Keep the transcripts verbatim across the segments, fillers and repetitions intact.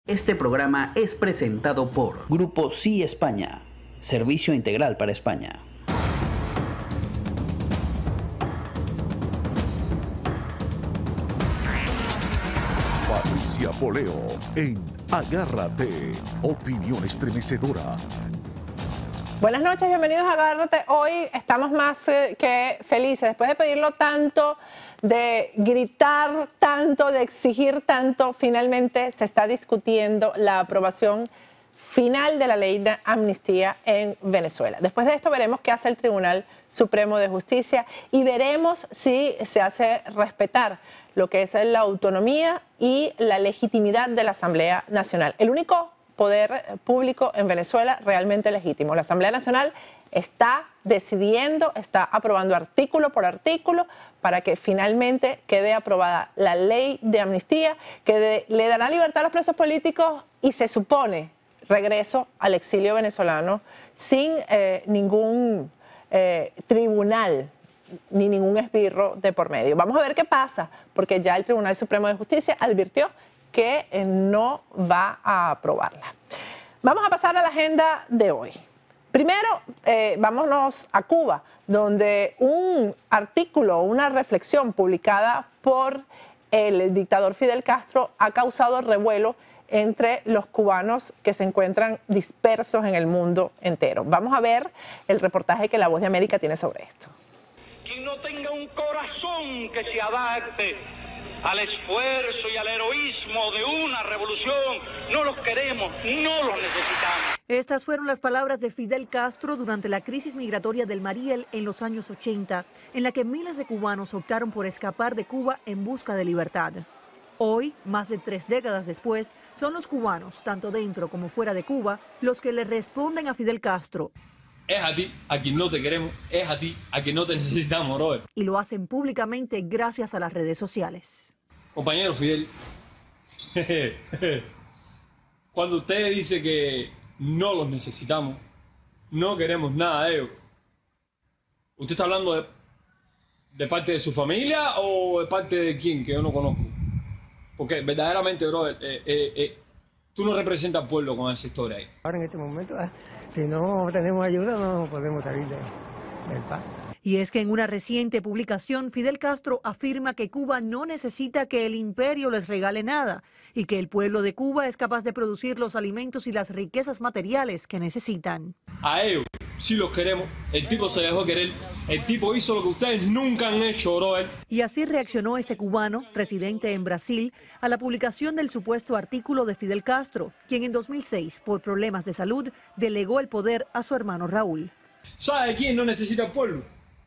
Este programa es presentado por Grupo Sí España, servicio integral para España. Patricia Poleo en Agárrate, opinión estremecedora. Buenas noches, bienvenidos a Agárrate. Hoy estamos más eh, que felices, después de pedirlo tanto, de gritar tanto, de exigir tanto, finalmente se está discutiendo la aprobación final de la ley de amnistía en Venezuela. Después de esto veremos qué hace el Tribunal Supremo de Justicia y veremos si se hace respetar lo que es la autonomía y la legitimidad de la Asamblea Nacional. El único poder público en Venezuela realmente legítimo. La Asamblea Nacional está decidiendo, está aprobando artículo por artículo para que finalmente quede aprobada la ley de amnistía que de, le dará libertad a los presos políticos y se supone regreso al exilio venezolano sin eh, ningún eh, tribunal ni ningún esbirro de por medio. Vamos a ver qué pasa, porque ya el Tribunal Supremo de Justicia advirtió que eh, no va a aprobarla. Vamos a pasar a la agenda de hoy. Primero, eh, vámonos a Cuba, donde un artículo, una reflexión publicada por el dictador Fidel Castro ha causado revuelo entre los cubanos que se encuentran dispersos en el mundo entero. Vamos a ver el reportaje que La Voz de América tiene sobre esto. Quien no tenga un corazón que se adapte al esfuerzo y al heroísmo de una revolución, no los queremos, no los necesitamos. Estas fueron las palabras de Fidel Castro durante la crisis migratoria del Mariel en los años ochenta, en la que miles de cubanos optaron por escapar de Cuba en busca de libertad. Hoy, más de tres décadas después, son los cubanos, tanto dentro como fuera de Cuba, los que le responden a Fidel Castro. Es a ti a quien no te queremos, es a ti a quien no te necesitamos, brother. Y lo hacen públicamente gracias a las redes sociales. Compañero Fidel, cuando usted dice que no los necesitamos, no queremos nada de ellos, ¿usted está hablando de, de parte de su familia o de parte de quién, que yo no conozco? Porque verdaderamente, brother, eh, eh, eh, tú no representas al pueblo con esa historia ahí. Ahora en este momento, si no tenemos ayuda, no podemos salir de, del paso. Y es que en una reciente publicación, Fidel Castro afirma que Cuba no necesita que el imperio les regale nada y que el pueblo de Cuba es capaz de producir los alimentos y las riquezas materiales que necesitan. A ellos sí los queremos, el tipo se dejó querer, el tipo hizo lo que ustedes nunca han hecho, brother. Y así reaccionó este cubano, residente en Brasil, a la publicación del supuesto artículo de Fidel Castro, quien en dos mil seis, por problemas de salud, delegó el poder a su hermano Raúl. ¿Sabe quién no necesita el pueblo?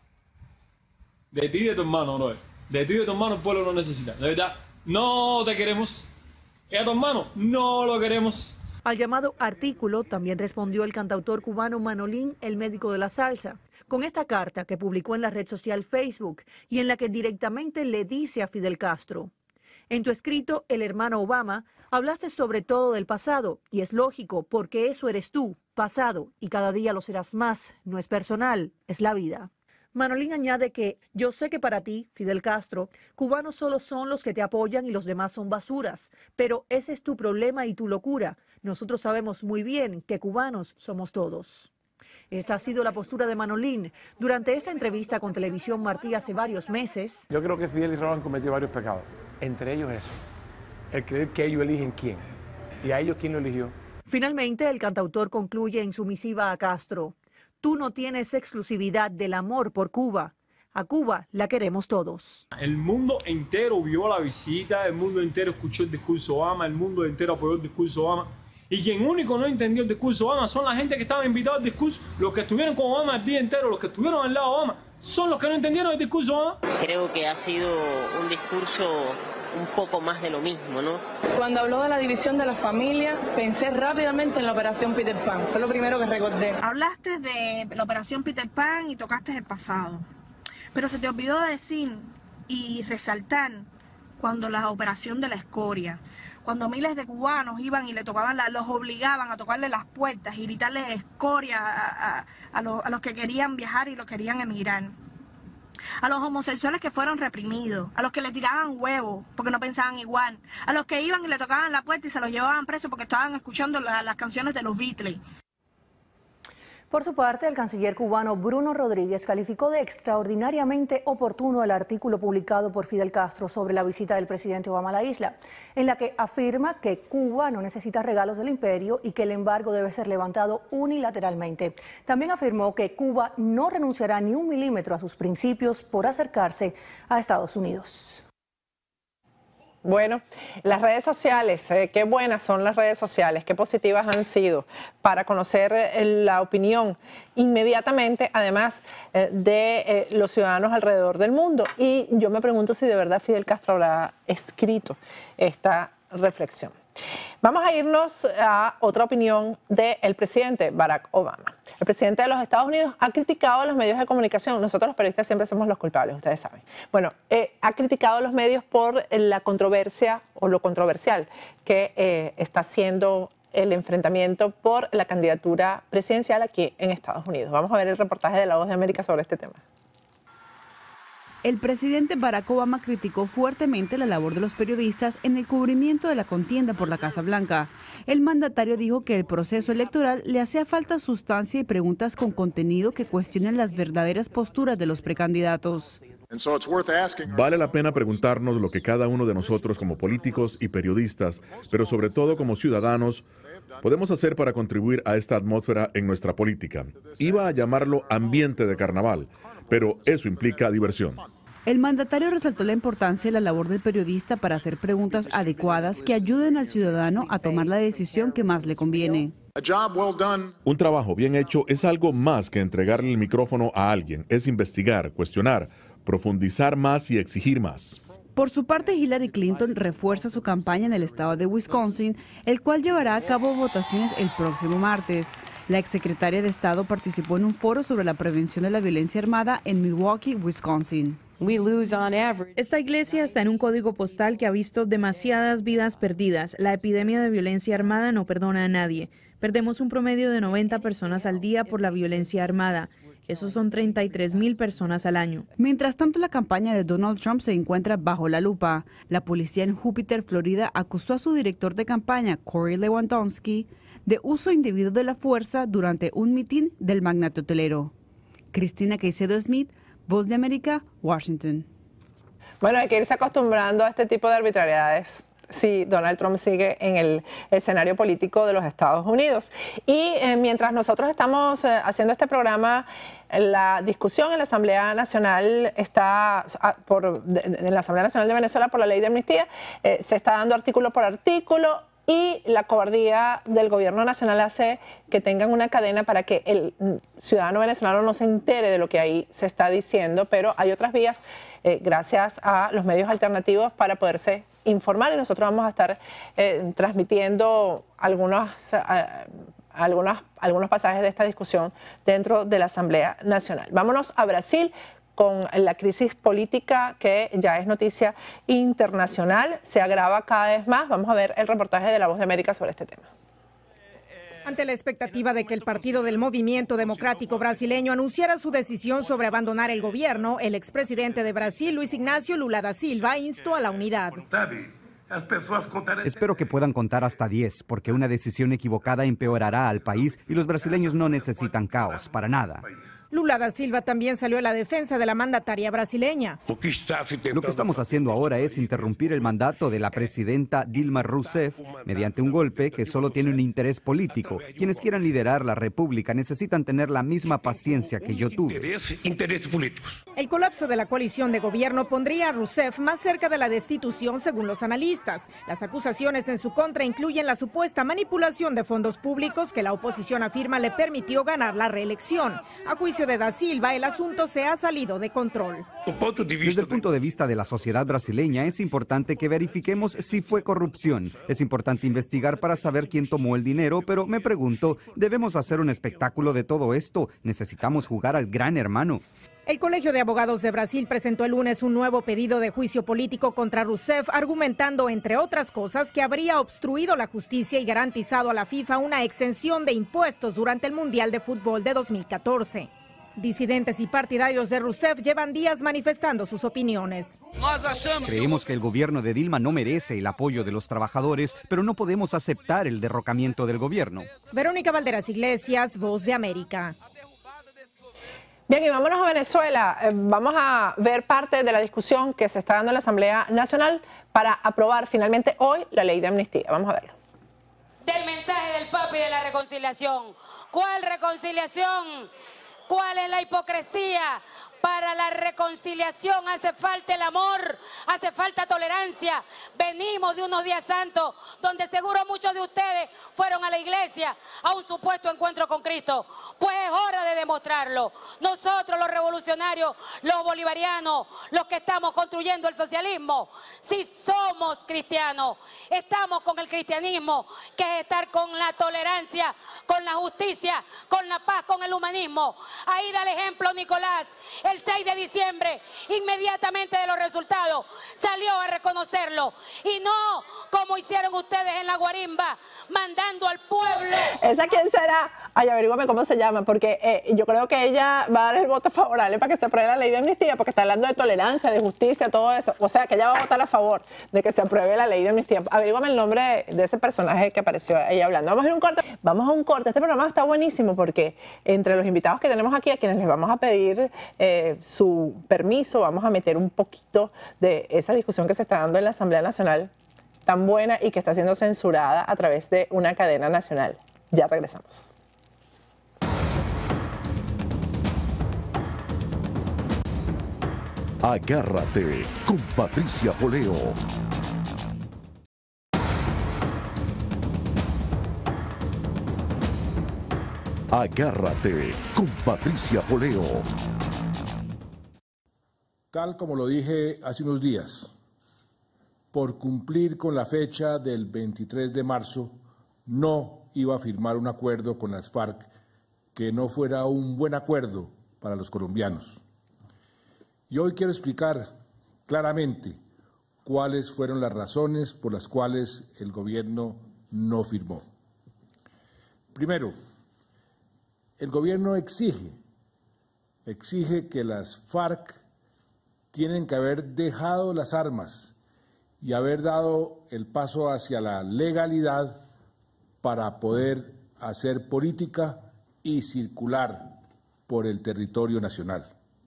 De ti y de tu hermano, brother. De ti y de tu hermano el pueblo no necesita. De verdad, no te queremos. Y a tu hermano no lo queremos. Al llamado artículo también respondió el cantautor cubano Manolín, el médico de la salsa, con esta carta que publicó en la red social Facebook y en la que directamente le dice a Fidel Castro: en tu escrito, El hermano Obama, hablaste sobre todo del pasado, y es lógico, porque eso eres tú, pasado, y cada día lo serás más, no es personal, es la vida. Manolín añade que yo sé que para ti, Fidel Castro, cubanos solo son los que te apoyan y los demás son basuras, pero ese es tu problema y tu locura. Nosotros sabemos muy bien que cubanos somos todos. Esta ha sido la postura de Manolín durante esta entrevista con Televisión Martí hace varios meses. Yo creo que Fidel y Raúl han cometido varios pecados, entre ellos ese, el creer que ellos eligen quién, y a ellos quién lo eligió. Finalmente, el cantautor concluye en su misiva a Castro: tú no tienes exclusividad del amor por Cuba. A Cuba la queremos todos. El mundo entero vio la visita, el mundo entero escuchó el discurso Obama, el mundo entero apoyó el discurso Obama. Y quien único no entendió el discurso Obama son la gente que estaba invitada al discurso. Los que estuvieron con Obama el día entero, los que estuvieron al lado de Obama, son los que no entendieron el discurso Obama. Creo que ha sido un discurso un poco más de lo mismo, ¿no? Cuando habló de la división de la familia, pensé rápidamente en la operación Peter Pan. Fue lo primero que recordé. Hablaste de la operación Peter Pan y tocaste el pasado. Pero se te olvidó decir y resaltar cuando la operación de la escoria, cuando miles de cubanos iban y le tocaban, la, los obligaban a tocarle las puertas y gritarles escoria a, a, a, los, a los que querían viajar y los querían emigrar. a los homosexuales que fueron reprimidos, a los que le tiraban huevos porque no pensaban igual, a los que iban y le tocaban la puerta y se los llevaban presos porque estaban escuchando la, las canciones de los Beatles. Por su parte, el canciller cubano Bruno Rodríguez calificó de extraordinariamente oportuno el artículo publicado por Fidel Castro sobre la visita del presidente Obama a la isla, en la que afirma que Cuba no necesita regalos del imperio y que el embargo debe ser levantado unilateralmente. También afirmó que Cuba no renunciará ni un milímetro a sus principios por acercarse a Estados Unidos. Bueno, las redes sociales, eh, qué buenas son las redes sociales, qué positivas han sido para conocer eh, la opinión inmediatamente, además eh, de eh, los ciudadanos alrededor del mundo. Y yo me pregunto si de verdad Fidel Castro habrá escrito esta reflexión. Vamos a irnos a otra opinión del presidente Barack Obama. El presidente de los Estados Unidos ha criticado a los medios de comunicación. Nosotros los periodistas siempre somos los culpables, ustedes saben. Bueno, eh, ha criticado a los medios por la controversia o lo controversial que eh, está haciendo el enfrentamiento por la candidatura presidencial aquí en Estados Unidos. Vamos a ver el reportaje de La Voz de América sobre este tema. El presidente Barack Obama criticó fuertemente la labor de los periodistas en el cubrimiento de la contienda por la Casa Blanca. El mandatario dijo que el proceso electoral le hacía falta sustancia y preguntas con contenido que cuestionen las verdaderas posturas de los precandidatos. Vale la pena preguntarnos lo que cada uno de nosotros como políticos y periodistas, pero sobre todo como ciudadanos, podemos hacer para contribuir a esta atmósfera en nuestra política. Iba a llamarlo ambiente de carnaval, pero eso implica diversión. El mandatario resaltó la importancia de la labor del periodista para hacer preguntas adecuadas que ayuden al ciudadano a tomar la decisión que más le conviene. Un trabajo bien hecho es algo más que entregarle el micrófono a alguien, es investigar, cuestionar, profundizar más y exigir más. Por su parte, Hillary Clinton refuerza su campaña en el estado de Wisconsin, el cual llevará a cabo votaciones el próximo martes. La exsecretaria de Estado participó en un foro sobre la prevención de la violencia armada en Milwaukee, Wisconsin. Esta iglesia está en un código postal que ha visto demasiadas vidas perdidas. La epidemia de violencia armada no perdona a nadie. Perdemos un promedio de noventa personas al día por la violencia armada. Esos son treinta y tres mil personas al año. Mientras tanto, la campaña de Donald Trump se encuentra bajo la lupa. La policía en Júpiter, Florida, acusó a su director de campaña, Corey Lewandowski, de uso indebido de la fuerza durante un mitin del magnate hotelero. Cristina Caicedo Smith, Voz de América, Washington. Bueno, hay que irse acostumbrando a este tipo de arbitrariedades si Donald Trump sigue en el escenario político de los Estados Unidos. Y eh, mientras nosotros estamos eh, haciendo este programa, la discusión en la Asamblea Nacional está por, de, en la Asamblea Nacional de Venezuela por la ley de amnistía, eh, se está dando artículo por artículo. Y la cobardía del gobierno nacional hace que tengan una cadena para que el ciudadano venezolano no se entere de lo que ahí se está diciendo, pero hay otras vías, eh, gracias a los medios alternativos, para poderse informar, y nosotros vamos a estar eh, transmitiendo algunos, eh, algunos, algunos pasajes de esta discusión dentro de la Asamblea Nacional. Vámonos a Brasil con la crisis política que ya es noticia internacional, se agrava cada vez más. Vamos a ver el reportaje de La Voz de América sobre este tema. Ante la expectativa de que el Partido del Movimiento Democrático Brasileño anunciara su decisión sobre abandonar el gobierno, el expresidente de Brasil, Luis Ignacio Lula da Silva, instó a la unidad. Espero que puedan contar hasta diez, porque una decisión equivocada empeorará al país y los brasileños no necesitan caos, para nada. Lula da Silva también salió a la defensa de la mandataria brasileña. Lo que estamos haciendo ahora es interrumpir el mandato de la presidenta Dilma Rousseff mediante un golpe que solo tiene un interés político. Quienes quieran liderar la república necesitan tener la misma paciencia que yo tuve. El colapso de la coalición de gobierno pondría a Rousseff más cerca de la destitución, según los analistas. Las acusaciones en su contra incluyen la supuesta manipulación de fondos públicos que la oposición afirma le permitió ganar la reelección. A juicio de da Silva, el asunto se ha salido de control. Desde el punto de vista de la sociedad brasileña, es importante que verifiquemos si fue corrupción. Es importante investigar para saber quién tomó el dinero, pero me pregunto, ¿debemos hacer un espectáculo de todo esto? Necesitamos jugar al gran hermano. El Colegio de Abogados de Brasil presentó el lunes un nuevo pedido de juicio político contra Rousseff, argumentando, entre otras cosas, que habría obstruido la justicia y garantizado a la FIFA una exención de impuestos durante el Mundial de Fútbol de dos mil catorce. Disidentes y partidarios de Rousseff llevan días manifestando sus opiniones. Creemos que el gobierno de Dilma no merece el apoyo de los trabajadores, pero no podemos aceptar el derrocamiento del gobierno. Verónica Valderas Iglesias, Voz de América. Bien, y vámonos a Venezuela. Eh, vamos a ver parte de la discusión que se está dando en la Asamblea Nacional para aprobar finalmente hoy la ley de amnistía. Vamos a verlo. Del mensaje del Papa y de la reconciliación. ¿Cuál reconciliación? ¿Cuál es la hipocresía? Para la reconciliación hace falta el amor, hace falta tolerancia. Venimos de unos días santos donde seguro muchos de ustedes fueron a la iglesia a un supuesto encuentro con Cristo. Pues es hora de demostrarlo. Nosotros los revolucionarios, los bolivarianos, los que estamos construyendo el socialismo, si somos cristianos, estamos con el cristianismo, que es estar con la tolerancia, con la justicia, con la paz, con el humanismo. Ahí da el ejemplo Nicolás. El seis de diciembre, inmediatamente de los resultados, salió a reconocerlo. Y no como hicieron ustedes en la guarimba, mandando al pueblo. ¿Esa quién será? Ay, averígame cómo se llama, porque eh, yo creo que ella va a dar el voto favorable para que se apruebe la ley de amnistía, porque está hablando de tolerancia, de justicia, todo eso. O sea, que ella va a votar a favor de que se apruebe la ley de amnistía. Averígame el nombre de ese personaje que apareció ahí hablando. Vamos a ir a un corte. Vamos a un corte. Este programa está buenísimo porque entre los invitados que tenemos aquí, a quienes les vamos a pedir eh, su permiso, vamos a meter un poquito de esa discusión que se está dando en la Asamblea Nacional, tan buena y que está siendo censurada a través de una cadena nacional. Ya regresamos. Agárrate con Patricia Poleo. Agárrate con Patricia Poleo. Tal como lo dije hace unos días, por cumplir con la fecha del veintitrés de marzo, no iba a firmar un acuerdo con las FARC que no fuera un buen acuerdo para los colombianos. Y hoy quiero explicar claramente cuáles fueron las razones por las cuales el gobierno no firmó. Primero, el gobierno exige, exige que las FARC tienen que haber dejado las armas y haber dado el paso hacia la legalidad para poder hacer política y circular por el territorio nacional.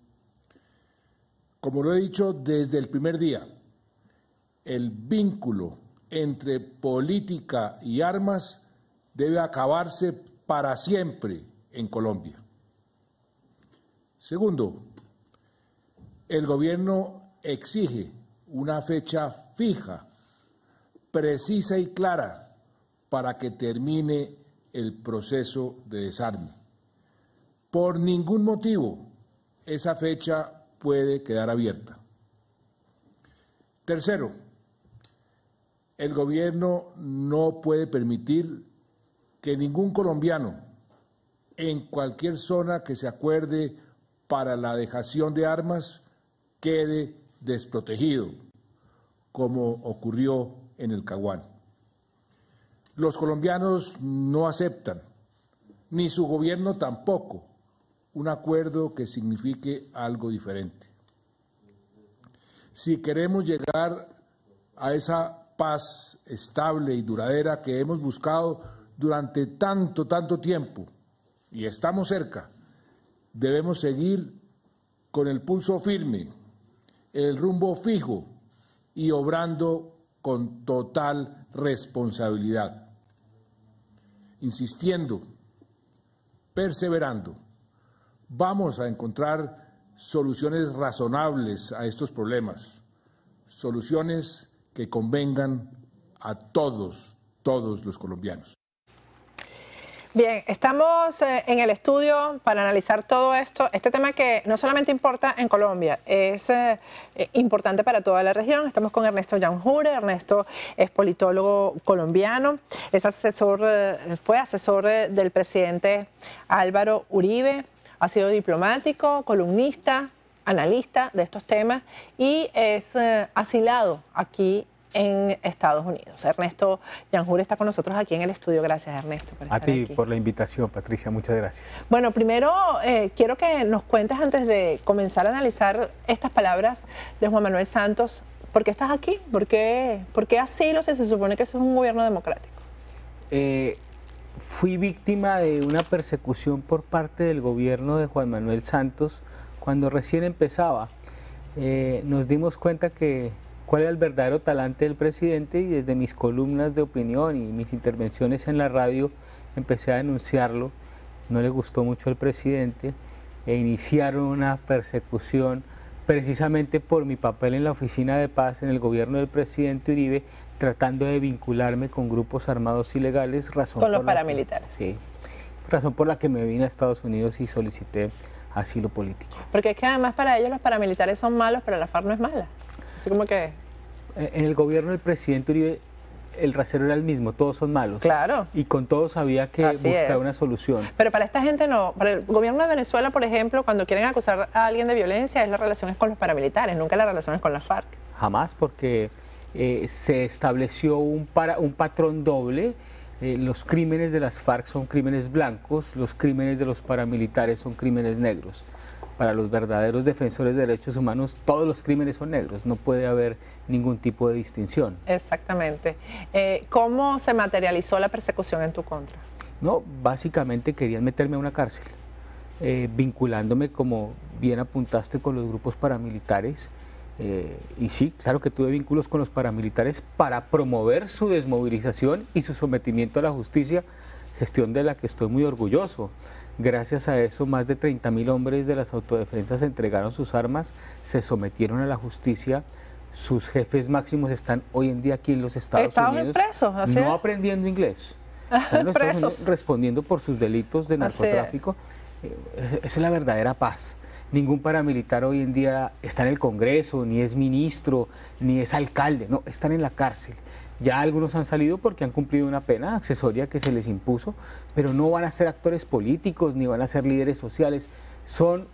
Como lo he dicho desde el primer día, el vínculo entre política y armas debe acabarse para siempre en Colombia. Segundo, el gobierno exige una fecha fija, precisa y clara para que termine el proceso de desarme. Por ningún motivo esa fecha puede quedar abierta. Tercero, el gobierno no puede permitir que ningún colombiano en cualquier zona que se acuerde para la dejación de armas quede desprotegido, como ocurrió en el Caguán. Los colombianos no aceptan, ni su gobierno tampoco, un acuerdo que signifique algo diferente. Si queremos llegar a esa paz estable y duradera que hemos buscado durante tanto, tanto tiempo, y estamos cerca, debemos seguir con el pulso firme, el rumbo fijo y obrando con total responsabilidad, insistiendo, perseverando. Vamos a encontrar soluciones razonables a estos problemas, soluciones que convengan a todos, todos los colombianos. Bien, estamos eh, en el estudio para analizar todo esto, este tema que no solamente importa en Colombia, es eh, importante para toda la región. Estamos con Ernesto Yanjure. Ernesto es politólogo colombiano, es asesor, eh, fue asesor eh, del presidente Álvaro Uribe, ha sido diplomático, columnista, analista de estos temas y es eh, asilado aquí en Estados Unidos. Ernesto Yanjur está con nosotros aquí en el estudio. Gracias, Ernesto, por A estar ti aquí. por la invitación, Patricia, muchas gracias. Bueno, primero eh, quiero que nos cuentes, antes de comenzar a analizar estas palabras de Juan Manuel Santos, ¿por qué estás aquí? ¿Por qué, por qué asilo si se supone que eso es un gobierno democrático? Eh, fui víctima de una persecución por parte del gobierno de Juan Manuel Santos cuando recién empezaba. Eh, nos dimos cuenta que cuál era el verdadero talante del presidente, y desde mis columnas de opinión y mis intervenciones en la radio empecé a denunciarlo. No le gustó mucho al presidente e iniciaron una persecución precisamente por mi papel en la Oficina de Paz en el gobierno del presidente Uribe, tratando de vincularme con grupos armados ilegales. Razón Con los por la paramilitares. que, sí, razón por la que me vine a Estados Unidos y solicité asilo político. Porque es que además para ellos los paramilitares son malos, pero la FARC no es mala. Así como que... En el gobierno del presidente Uribe el rasero era el mismo, todos son malos. Claro. Y con todos había que Así buscar es. una solución. Pero para esta gente no. Para el gobierno de Venezuela, por ejemplo, cuando quieren acusar a alguien de violencia, es la relación es con los paramilitares, nunca la relación es con la FARC. Jamás, porque eh, se estableció un, para, un patrón doble. Eh, los crímenes de las FARC son crímenes blancos, los crímenes de los paramilitares son crímenes negros. Para los verdaderos defensores de derechos humanos, todos los crímenes son negros, no puede haber ningún tipo de distinción. Exactamente. Eh, ¿Cómo se materializó la persecución en tu contra? No, básicamente querían meterme a una cárcel, eh, vinculándome, como bien apuntaste, con los grupos paramilitares. Eh, y sí, claro que tuve vínculos con los paramilitares para promover su desmovilización y su sometimiento a la justicia, gestión de la que estoy muy orgulloso. Gracias a eso, más de treinta mil hombres de las autodefensas entregaron sus armas, se sometieron a la justicia. Sus jefes máximos están hoy en día aquí en los Estados Estaban Unidos, presos, ¿así no es? aprendiendo inglés, están en los Estados Presos. Unidos respondiendo por sus delitos de Así narcotráfico. Eh, Esa es la verdadera paz. Ningún paramilitar hoy en día está en el Congreso, ni es ministro, ni es alcalde, no, están en la cárcel. Ya algunos han salido porque han cumplido una pena accesoria que se les impuso, pero no van a ser actores políticos ni van a ser líderes sociales. Son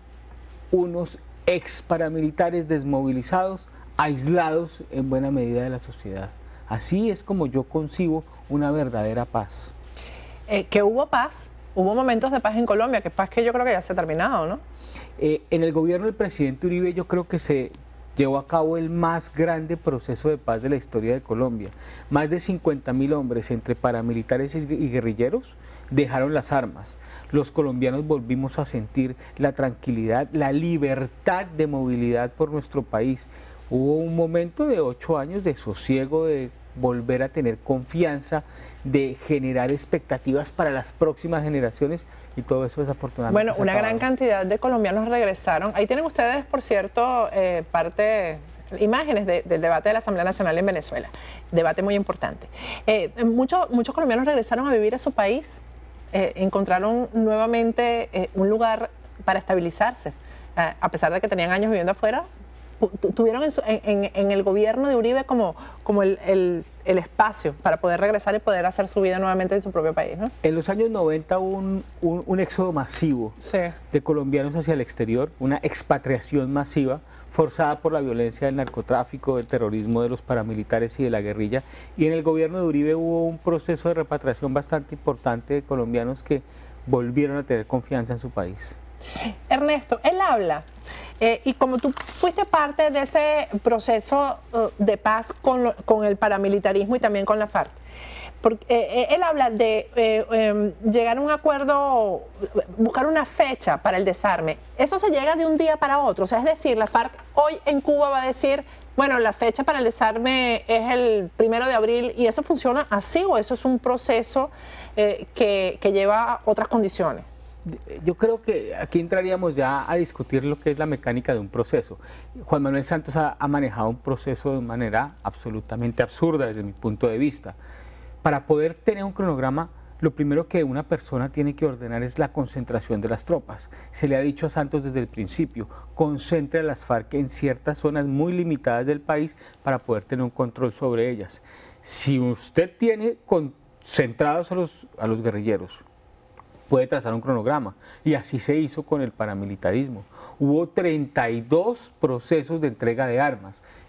unos ex paramilitares desmovilizados, aislados en buena medida de la sociedad. Así es como yo concibo una verdadera paz. Eh, que hubo paz, hubo momentos de paz en Colombia, que paz que yo creo que ya se ha terminado, ¿no? Eh, en el gobierno del presidente Uribe yo creo que se llevó a cabo el más grande proceso de paz de la historia de Colombia. Más de cincuenta mil hombres entre paramilitares y guerrilleros dejaron las armas. Los colombianos volvimos a sentir la tranquilidad, la libertad de movilidad por nuestro país. Hubo un momento de ocho años de sosiego, de volver a tener confianza, de generar expectativas para las próximas generaciones, y todo eso desafortunadamente Bueno, se ha una acabado. gran cantidad de colombianos regresaron. Ahí tienen ustedes, por cierto, eh, parte, imágenes de- del debate de la Asamblea Nacional en Venezuela. Debate muy importante. Eh, muchos, muchos colombianos regresaron a vivir a su país, eh, encontraron nuevamente eh, un lugar para estabilizarse. Eh, a pesar de que tenían años viviendo afuera, tu- tuvieron en, su- en- en- en el gobierno de Uribe como, como el, el- el espacio para poder regresar y poder hacer su vida nuevamente en su propio país, ¿no? En los años noventa hubo un, un, un éxodo masivo de colombianos hacia el exterior, una expatriación masiva forzada por la violencia del narcotráfico, del terrorismo, de los paramilitares y de la guerrilla. Y en el gobierno de Uribe hubo un proceso de repatriación bastante importante de colombianos que volvieron a tener confianza en su país. Ernesto, él habla, eh, y como tú fuiste parte de ese proceso uh, de paz con, lo- con el paramilitarismo y también con la FARC, porque, eh, eh, él habla de eh, em, llegar a un acuerdo, buscar una fecha para el desarme. Eso se llega de un día para otro, o sea, es decir, la FARC hoy en Cuba va a decir, bueno, la fecha para el desarme es el primero de abril, y eso funciona así, o eso es un proceso eh, que, que lleva otras condiciones. Yo creo que aquí entraríamos ya a discutir lo que es la mecánica de un proceso. Juan Manuel Santos ha, ha manejado un proceso de manera absolutamente absurda desde mi punto de vista. Para poder tener un cronograma, lo primero que una persona tiene que ordenar es la concentración de las tropas. Se le ha dicho a Santos desde el principio, concentre a las FARC en ciertas zonas muy limitadas del país para poder tener un control sobre ellas. Si usted tiene concentrados a los, a los guerrilleros, puede trazar un cronograma, y así se hizo con el paramilitarismo. Hubo treinta y dos procesos de entrega de armas,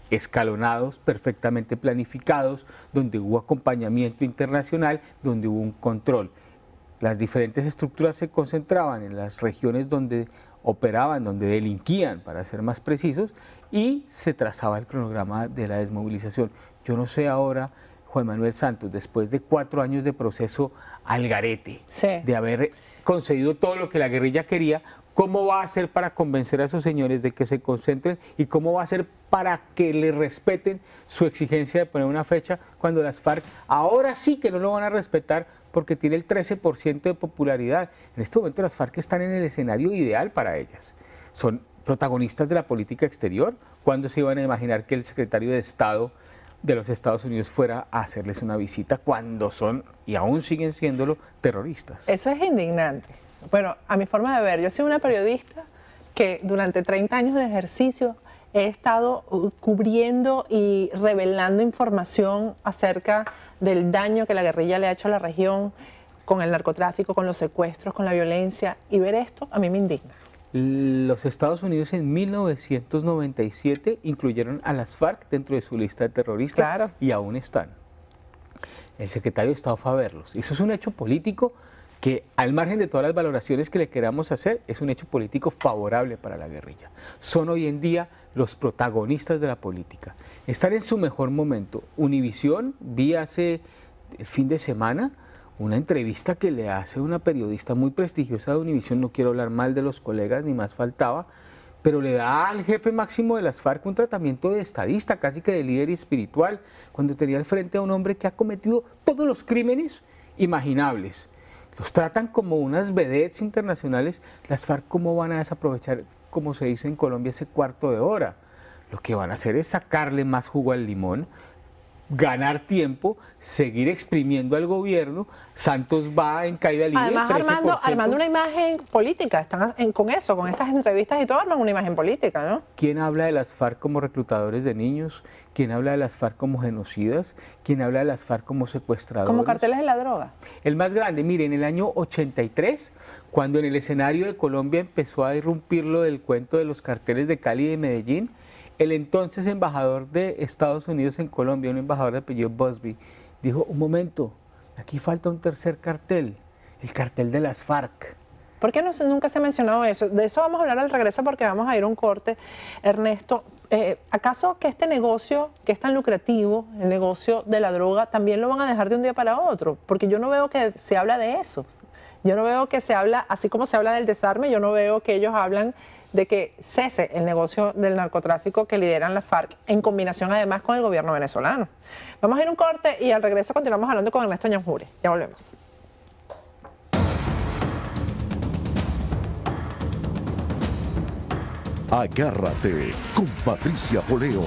escalonados, perfectamente planificados, donde hubo acompañamiento internacional, donde hubo un control. Las diferentes estructuras se concentraban en las regiones donde operaban, donde delinquían, para ser más precisos, y se trazaba el cronograma de la desmovilización. Yo no sé ahora, Juan Manuel Santos, después de cuatro años de proceso al garete, sí. de haber concedido todo lo que la guerrilla quería, ¿cómo va a hacer para convencer a esos señores de que se concentren y cómo va a hacer para que le respeten su exigencia de poner una fecha cuando las FARC ahora sí que no lo van a respetar porque tiene el trece por ciento de popularidad? En este momento las FARC están en el escenario ideal para ellas. Son protagonistas de la política exterior. ¿Cuándo se iban a imaginar que el secretario de Estado de los Estados Unidos fuera a hacerles una visita cuando son, y aún siguen siéndolo, terroristas? Eso es indignante. Bueno, a mi forma de ver, yo soy una periodista que durante treinta años de ejercicio he estado cubriendo y revelando información acerca del daño que la guerrilla le ha hecho a la región con el narcotráfico, con los secuestros, con la violencia, y ver esto a mí me indigna. Los Estados Unidos en mil novecientos noventa y siete incluyeron a las FARC dentro de su lista de terroristas, claro, y aún están. El secretario de Estado fue a verlos. Eso es un hecho político que, al margen de todas las valoraciones que le queramos hacer, es un hecho político favorable para la guerrilla. Son hoy en día los protagonistas de la política. Están en su mejor momento. Univisión, vi hace el fin de semana una entrevista que le hace una periodista muy prestigiosa de Univisión, no quiero hablar mal de los colegas, ni más faltaba, pero le da al jefe máximo de las FARC un tratamiento de estadista, casi que de líder espiritual, cuando tenía al frente a un hombre que ha cometido todos los crímenes imaginables. Los tratan como unas vedettes internacionales. Las FARC, ¿cómo van a desaprovechar, como se dice en Colombia, ese cuarto de hora? Lo que van a hacer es sacarle más jugo al limón, ganar tiempo, seguir exprimiendo al gobierno. Santos va en caída libre. Además, armando, armando una imagen política. Están en, con eso, con estas entrevistas y todo, arman una imagen política, ¿no? ¿Quién habla de las FARC como reclutadores de niños? ¿Quién habla de las FARC como genocidas? ¿Quién habla de las FARC como secuestradores? Como carteles de la droga. El más grande, mire, en el año ochenta y tres, cuando en el escenario de Colombia empezó a irrumpir lo del cuento de los carteles de Cali y de Medellín, el entonces embajador de Estados Unidos en Colombia, un embajador de apellido Busby, dijo, un momento, aquí falta un tercer cartel, el cartel de las FARC. ¿Por qué no, nunca se ha mencionado eso? De eso vamos a hablar al regreso porque vamos a ir a un corte. Ernesto, eh, ¿acaso que este negocio, que es tan lucrativo, el negocio de la droga, también lo van a dejar de un día para otro? Porque yo no veo que se habla de eso. Yo no veo que se habla, así como se habla del desarme, yo no veo que ellos hablan de que cese el negocio del narcotráfico que lideran las FARC, en combinación además con el gobierno venezolano. Vamos a ir a un corte y al regreso continuamos hablando con Ernesto Ñanjure. Ya volvemos. Agárrate con Patricia Poleo.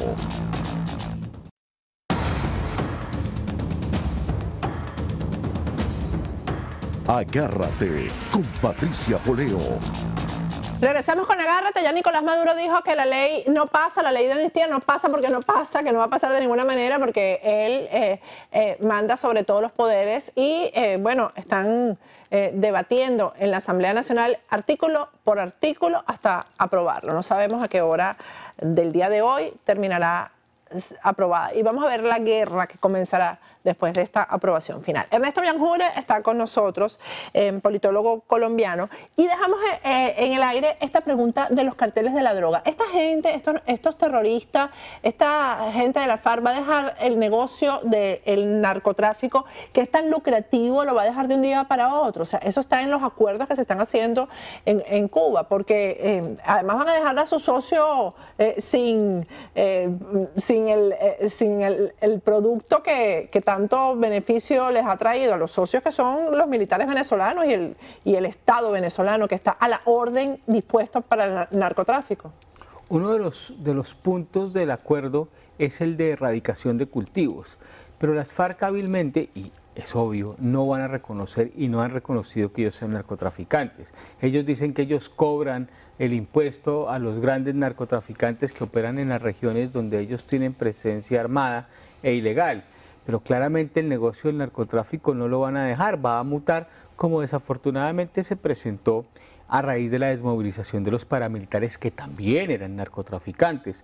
Agárrate con Patricia Poleo. Regresamos con Agárrate. Ya Nicolás Maduro dijo que la ley no pasa, la ley de amnistía no pasa porque no pasa, que no va a pasar de ninguna manera porque él eh, eh, manda sobre todos los poderes y eh, bueno, están eh, debatiendo en la Asamblea Nacional artículo por artículo hasta aprobarlo. No sabemos a qué hora del día de hoy terminará aprobada. Y vamos a ver la guerra que comenzará después de esta aprobación final. Ernesto Ñanjure está con nosotros, eh, politólogo colombiano, y dejamos eh, en el aire esta pregunta de los carteles de la droga. Esta gente, estos, estos terroristas, esta gente de la FARC va a dejar el negocio del narcotráfico, que es tan lucrativo, lo va a dejar de un día para otro. O sea, eso está en los acuerdos que se están haciendo en, en Cuba, porque eh, además van a dejar a su socio eh, sin, eh, sin, el, eh, sin el, el producto que, que tanto beneficio les ha traído a los socios, que son los militares venezolanos y el, y el Estado venezolano, que está a la orden dispuesto para el narcotráfico. Uno de los, de los puntos del acuerdo es el de erradicación de cultivos, pero las FARC hábilmente, y es obvio, no van a reconocer y no han reconocido que ellos sean narcotraficantes. Ellos dicen que ellos cobran el impuesto a los grandes narcotraficantes que operan en las regiones donde ellos tienen presencia armada e ilegal. Pero claramente el negocio del narcotráfico no lo van a dejar, va a mutar, como desafortunadamente se presentó a raíz de la desmovilización de los paramilitares que también eran narcotraficantes.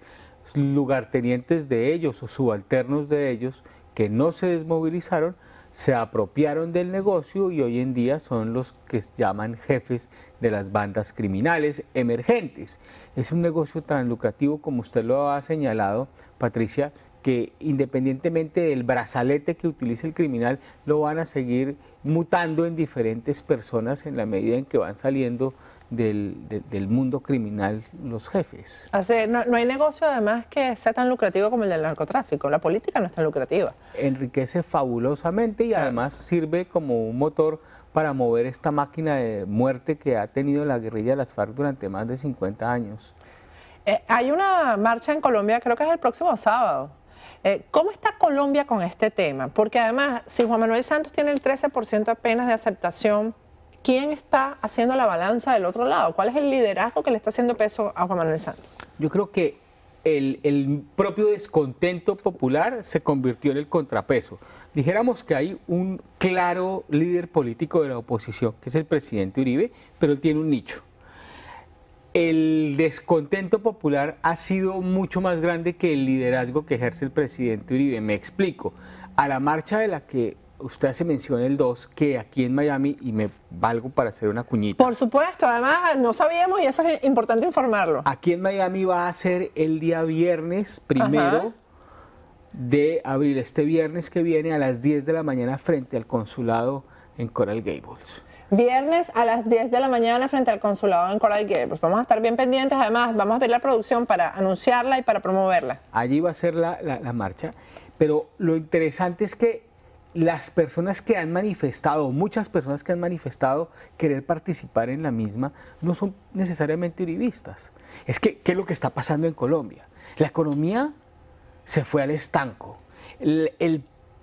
lugartenientes de ellos o subalternos de ellos que no se desmovilizaron, se apropiaron del negocio y hoy en día son los que llaman jefes de las bandas criminales emergentes. Es un negocio tan lucrativo como usted lo ha señalado, Patricia, que independientemente del brazalete que utilice el criminal, lo van a seguir mutando en diferentes personas en la medida en que van saliendo del, de, del mundo criminal los jefes. Así, no, no hay negocio además que sea tan lucrativo como el del narcotráfico. La política no es tan lucrativa. Enriquece fabulosamente y además sirve como un motor para mover esta máquina de muerte que ha tenido la guerrilla de las FARC durante más de cincuenta años. Eh, hay una marcha en Colombia, creo que es el próximo sábado. Eh, ¿Cómo está Colombia con este tema? Porque además, si Juan Manuel Santos tiene el trece por ciento apenas de aceptación, ¿quién está haciendo la balanza del otro lado? ¿Cuál es el liderazgo que le está haciendo peso a Juan Manuel Santos? Yo creo que el, el propio descontento popular se convirtió en el contrapeso. Dijéramos que hay un claro líder político de la oposición, que es el presidente Uribe, pero él tiene un nicho. El descontento popular ha sido mucho más grande que el liderazgo que ejerce el presidente Uribe. Me explico. A la marcha de la que usted hace mención el dos, que aquí en Miami, y me valgo para hacer una cuñita. Por supuesto, además no sabíamos y eso es importante informarlo. Aquí en Miami va a ser el día viernes primero Ajá. de abril, este viernes que viene a las diez de la mañana frente al consulado en Coral Gables. Viernes a las diez de la mañana frente al consulado en Coral Gables. Vamos a estar bien pendientes, además vamos a ver la producción para anunciarla y para promoverla. Allí va a ser la, la, la marcha, pero lo interesante es que las personas que han manifestado, muchas personas que han manifestado querer participar en la misma, no son necesariamente uribistas. Es que, ¿qué es lo que está pasando en Colombia? La economía se fue al estanco. El, el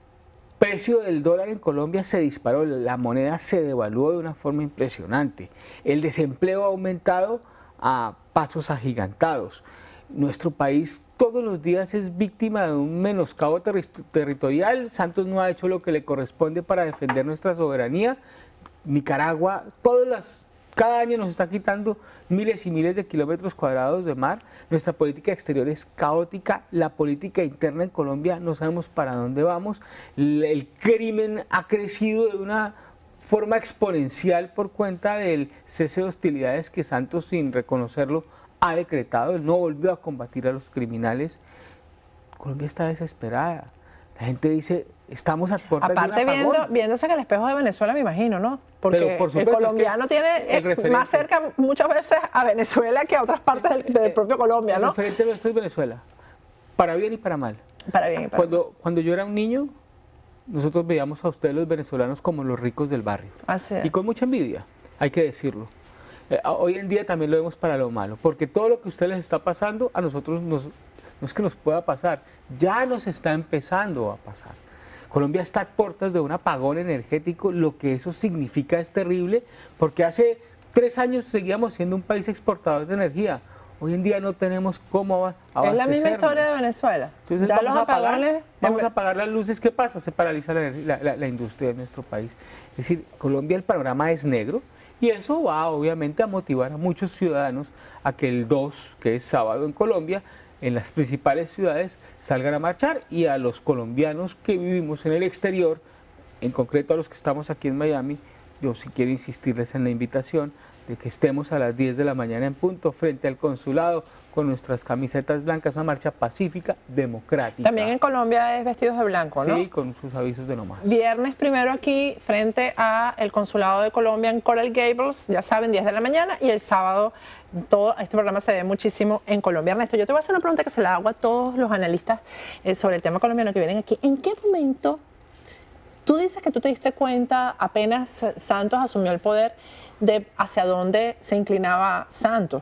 precio del dólar en Colombia se disparó, la moneda se devaluó de una forma impresionante. El desempleo ha aumentado a pasos agigantados. Nuestro país todos los días es víctima de un menoscabo terri territorial. Santos no ha hecho lo que le corresponde para defender nuestra soberanía. Nicaragua, todas las, cada año nos está quitando miles y miles de kilómetros cuadrados de mar. Nuestra política exterior es caótica. La política interna en Colombia no sabemos para dónde vamos. El crimen ha crecido de una forma exponencial por cuenta del cese de hostilidades que Santos, sin reconocerlo, ha decretado. Él no volvió a combatir a los criminales. Colombia está desesperada. La gente dice, estamos a puertas de un Aparte, apagón. viendo, viéndose en el espejo de Venezuela, me imagino, ¿no? Porque Pero, por supuesto, el colombiano es que tiene el es más cerca muchas veces a Venezuela que a otras partes del, del propio Colombia, ¿no? El referente nuestro es Venezuela, para bien y para mal. Para bien y para cuando, mal. Cuando yo era un niño, nosotros veíamos a ustedes los venezolanos como los ricos del barrio. Así es. Y con mucha envidia, hay que decirlo. Eh, hoy en día también lo vemos para lo malo, porque todo lo que a ustedes les está pasando, a nosotros nos, no es que nos pueda pasar, ya nos está empezando a pasar. Colombia está a puertas de un apagón energético, lo que eso significa es terrible, porque hace tres años seguíamos siendo un país exportador de energía. Hoy en día no tenemos cómo abastecernos. Es la misma historia de Venezuela. Entonces ya vamos, los a apagar, apagones, vamos a apagar las luces. ¿Qué pasa? Se paraliza la, la, la, la industria de nuestro país. Es decir, Colombia, el panorama es negro. Y eso va obviamente a motivar a muchos ciudadanos a que el dos, que es sábado en Colombia, en las principales ciudades salgan a marchar, y a los colombianos que vivimos en el exterior, en concreto a los que estamos aquí en Miami, yo sí quiero insistirles en la invitación de que estemos a las diez de la mañana en punto frente al consulado con nuestras camisetas blancas, una marcha pacífica, democrática. También en Colombia es vestidos de blanco, ¿no? Sí, con sus avisos de no más. Viernes primero aquí frente al consulado de Colombia en Coral Gables, ya saben, diez de la mañana, y el sábado todo este programa se ve muchísimo en Colombia. Ernesto, yo te voy a hacer una pregunta que se la hago a todos los analistas eh, sobre el tema colombiano que vienen aquí. ¿En qué momento tú dices que tú te diste cuenta apenas Santos asumió el poder de hacia dónde se inclinaba Santos?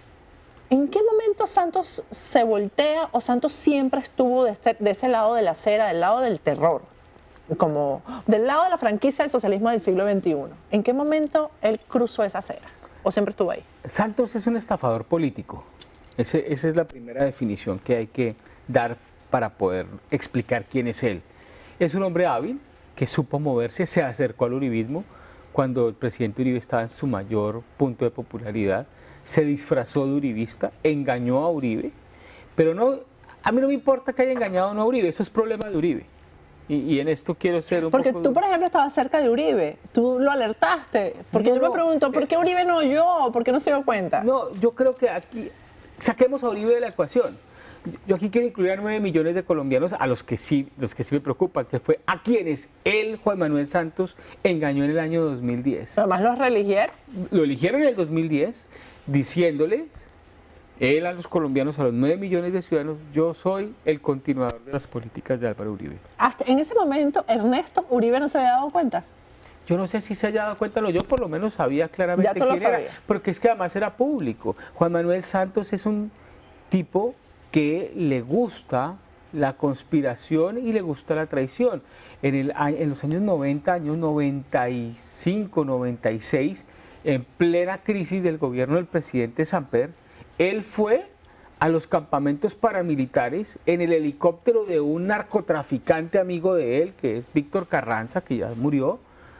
¿En qué momento Santos se voltea o Santos siempre estuvo de, este, de ese lado de la acera, del lado del terror, como del lado de la franquicia del socialismo del siglo veintiuno? ¿En qué momento él cruzó esa acera o siempre estuvo ahí? Santos es un estafador político. Ese, esa es la primera definición que hay que dar para poder explicar quién es él. Es un hombre hábil que supo moverse, se acercó al uribismo cuando el presidente Uribe estaba en su mayor punto de popularidad, se disfrazó de uribista, engañó a Uribe, pero no a mí no me importa que haya engañado o no a Uribe, eso es problema de Uribe. Y, y en esto quiero ser un porque poco... tú, por ejemplo, estabas cerca de Uribe, tú lo alertaste, porque No, yo me no, pregunto, ¿por qué Uribe no oyó? ¿Por qué no se dio cuenta? No, yo creo que aquí saquemos a Uribe de la ecuación. Yo aquí quiero incluir a nueve millones de colombianos a los que sí, los que sí me preocupan, que fue a quienes él, Juan Manuel Santos, engañó en el año dos mil diez. Además los reeligieron. Lo eligieron en el dos mil diez diciéndoles, él a los colombianos, a los nueve millones de ciudadanos, yo soy el continuador de las políticas de Álvaro Uribe. Hasta en ese momento, Ernesto Uribe no se había dado cuenta. Yo no sé si se haya dado cuenta, no, yo por lo menos sabía claramente Ya tú lo quién era, sabías. porque es que además era público. Juan Manuel Santos es un tipo que le gusta la conspiración y le gusta la traición. En, el, en los años noventa, años noventa y cinco, noventa y seis, en plena crisis del gobierno del presidente Samper, él fue a los campamentos paramilitares en el helicóptero de un narcotraficante amigo de él, que es Víctor Carranza, que ya murió,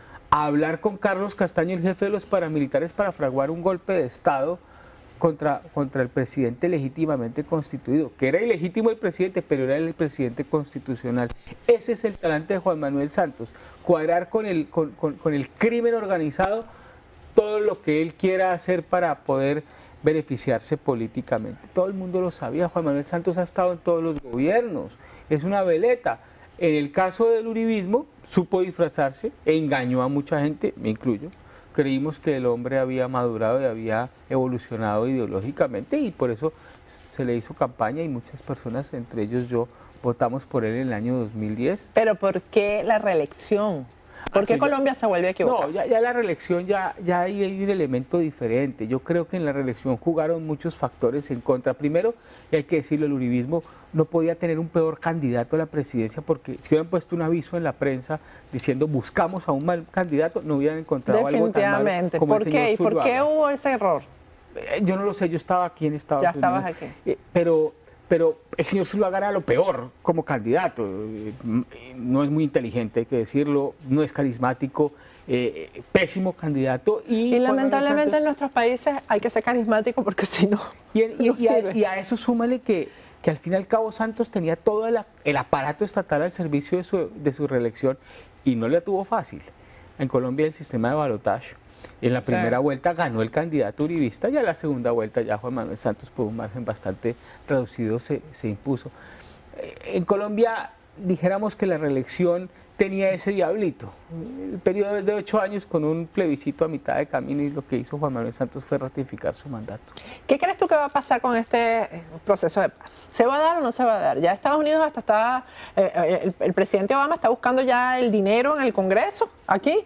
a hablar con Carlos Castaño, el jefe de los paramilitares, para fraguar un golpe de Estado contra, contra el presidente legítimamente constituido, que era ilegítimo el presidente, pero era el presidente constitucional. Ese es el talante de Juan Manuel Santos, cuadrar con el, con, con, con el crimen organizado todo lo que él quiera hacer para poder beneficiarse políticamente. Todo el mundo lo sabía, Juan Manuel Santos ha estado en todos los gobiernos, es una veleta. En el caso del uribismo, supo disfrazarse, engañó a mucha gente, me incluyo. Creímos que el hombre había madurado y había evolucionado ideológicamente y por eso se le hizo campaña y muchas personas, entre ellos yo, votamos por él en el año dos mil diez. ¿Pero por qué la reelección? ¿Por qué Ah, sí, Colombia ya, se vuelve a equivocar? No, ya, ya la reelección, ya, ya hay, hay un elemento diferente. Yo creo que en la reelección jugaron muchos factores en contra. Primero, y hay que decirlo, el uribismo no podía tener un peor candidato a la presidencia porque si hubieran puesto un aviso en la prensa diciendo buscamos a un mal candidato, no hubieran encontrado algo tan malo Definitivamente. como ¿Por el señor qué? ¿Y por Zuluaga. qué hubo ese error? Eh, Yo no lo sé, yo estaba aquí en Estados Ya Unidos. estabas aquí. Eh, pero, pero el señor Zuluaga era lo peor como candidato. Eh, No es muy inteligente, hay que decirlo, no es carismático, eh, pésimo candidato. Y, Y lamentablemente en nuestros países hay que ser carismático porque si no, y, y- no y a, sirve. y a eso súmale que, que al fin y al cabo Santos tenía todo el, el aparato estatal al servicio de su, de su reelección y no le tuvo fácil. En Colombia el sistema de balotaje, en la primera Sí. vuelta ganó el candidato uribista y en la segunda vuelta ya Juan Manuel Santos por un margen bastante reducido se, se impuso. Eh, En Colombia dijéramos que la reelección tenía ese diablito. El periodo es de ocho años con un plebiscito a mitad de camino y lo que hizo Juan Manuel Santos fue ratificar su mandato. ¿Qué crees tú que va a pasar con este eh, proceso de paz? ¿Se va a dar o no se va a dar? Ya Estados Unidos hasta está, eh, eh, el, el presidente Obama está buscando ya el dinero en el Congreso, aquí,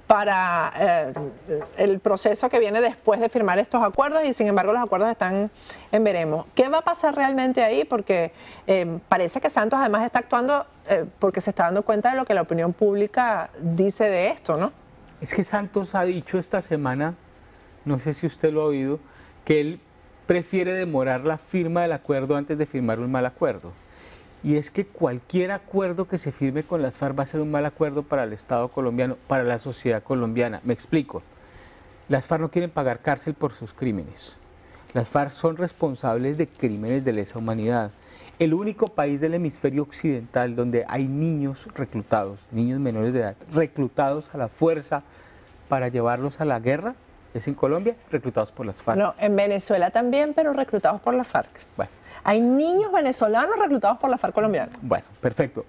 para eh, el proceso que viene después de firmar estos acuerdos y sin embargo los acuerdos están en veremos. ¿Qué va a pasar realmente ahí? Porque eh, parece que Santos además está actuando eh, porque se está dando cuenta de lo que la opinión pública dice de esto, ¿no? Es que Santos ha dicho esta semana, no sé si usted lo ha oído, que él prefiere demorar la firma del acuerdo antes de firmar un mal acuerdo. Y es que cualquier acuerdo que se firme con las FARC va a ser un mal acuerdo para el Estado colombiano, para la sociedad colombiana. Me explico. Las FARC no quieren pagar cárcel por sus crímenes. Las FARC son responsables de crímenes de lesa humanidad. El único país del hemisferio occidental donde hay niños reclutados, niños menores de edad, reclutados a la fuerza para llevarlos a la guerra, es en Colombia, reclutados por las FARC. No, en Venezuela también, pero reclutados por la FARC. Bueno. Hay niños venezolanos reclutados por la FARC colombiana. Bueno, perfecto.